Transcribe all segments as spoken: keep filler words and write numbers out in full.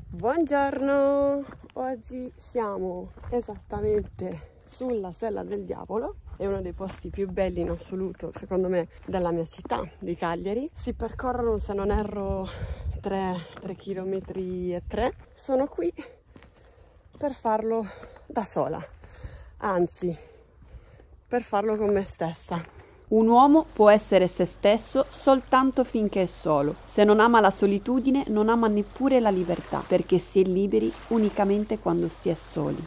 Buongiorno, oggi siamo esattamente sulla Sella del Diavolo, è uno dei posti più belli in assoluto secondo me della mia città di Cagliari. Si percorrono, se non erro, tre chilometri e tre. Sono qui per farlo da sola, anzi per farlo con me stessa. Un uomo può essere se stesso soltanto finché è solo. Se non ama la solitudine, non ama neppure la libertà, perché si è liberi unicamente quando si è soli.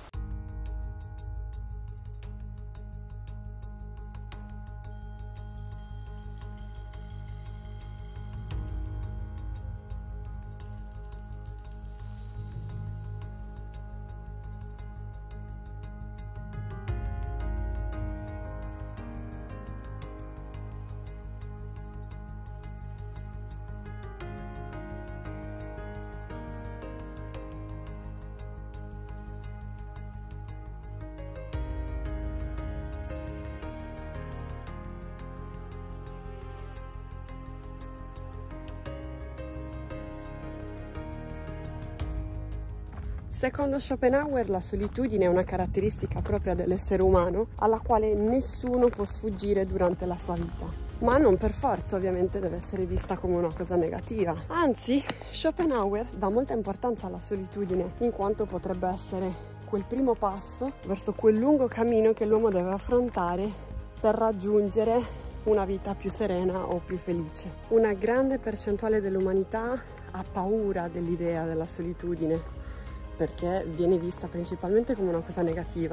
Secondo Schopenhauer la solitudine è una caratteristica propria dell'essere umano alla quale nessuno può sfuggire durante la sua vita. Ma non per forza ovviamente deve essere vista come una cosa negativa. Anzi, Schopenhauer dà molta importanza alla solitudine, in quanto potrebbe essere quel primo passo verso quel lungo cammino che l'uomo deve affrontare per raggiungere una vita più serena o più felice. Una grande percentuale dell'umanità ha paura dell'idea della solitudine, perché viene vista principalmente come una cosa negativa.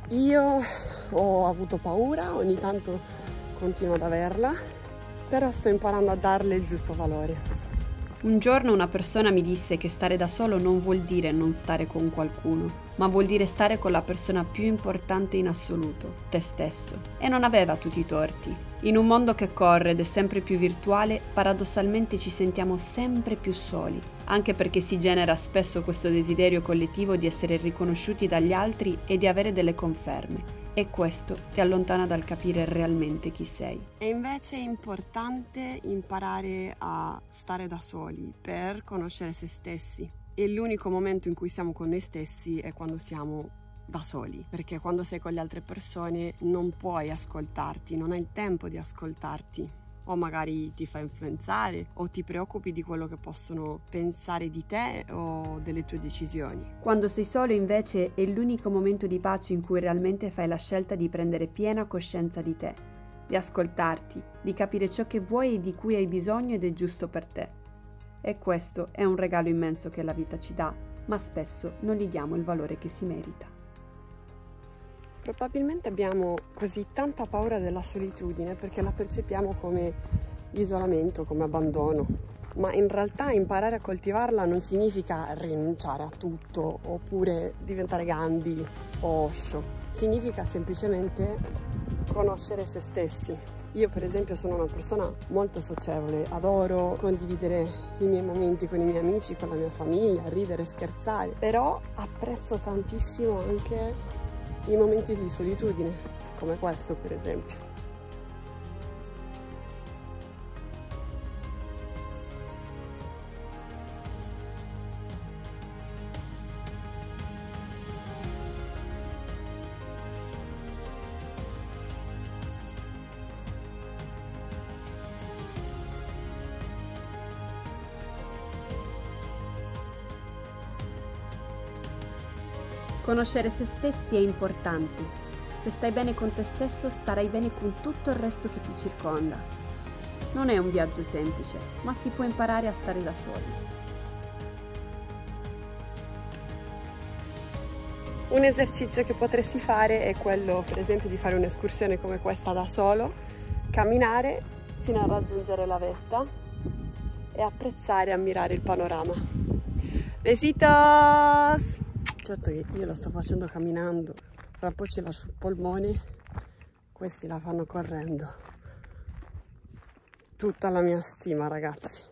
Io ho avuto paura, ogni tanto continuo ad averla, però sto imparando a darle il giusto valore. Un giorno una persona mi disse che stare da solo non vuol dire non stare con qualcuno, ma vuol dire stare con la persona più importante in assoluto, te stesso. E non aveva tutti i torti. In un mondo che corre ed è sempre più virtuale, paradossalmente ci sentiamo sempre più soli, anche perché si genera spesso questo desiderio collettivo di essere riconosciuti dagli altri e di avere delle conferme. E questo ti allontana dal capire realmente chi sei. E invece è importante imparare a stare da soli per conoscere se stessi. E l'unico momento in cui siamo con noi stessi è quando siamo da soli, perché quando sei con le altre persone non puoi ascoltarti, non hai il tempo di ascoltarti, o magari ti fai influenzare o ti preoccupi di quello che possono pensare di te o delle tue decisioni. Quando sei solo invece è l'unico momento di pace in cui realmente fai la scelta di prendere piena coscienza di te, di ascoltarti, di capire ciò che vuoi e di cui hai bisogno ed è giusto per te. E questo è un regalo immenso che la vita ci dà, ma spesso non gli diamo il valore che si merita. Probabilmente abbiamo così tanta paura della solitudine perché la percepiamo come isolamento, come abbandono, ma in realtà imparare a coltivarla non significa rinunciare a tutto oppure diventare Gandhi o Osho, significa semplicemente conoscere se stessi. Io per esempio sono una persona molto socievole, adoro condividere i miei momenti con i miei amici, con la mia famiglia, ridere, scherzare, però apprezzo tantissimo anche i momenti di solitudine, come questo per esempio. Conoscere se stessi è importante. Se stai bene con te stesso, starai bene con tutto il resto che ti circonda. Non è un viaggio semplice, ma si può imparare a stare da soli. Un esercizio che potresti fare è quello, per esempio, di fare un'escursione come questa da solo, camminare fino a raggiungere la vetta e apprezzare e ammirare il panorama. Besitos! Certo che io la sto facendo camminando, fra un po' ci lascio il polmone, questi la fanno correndo. Tutta la mia stima, ragazzi.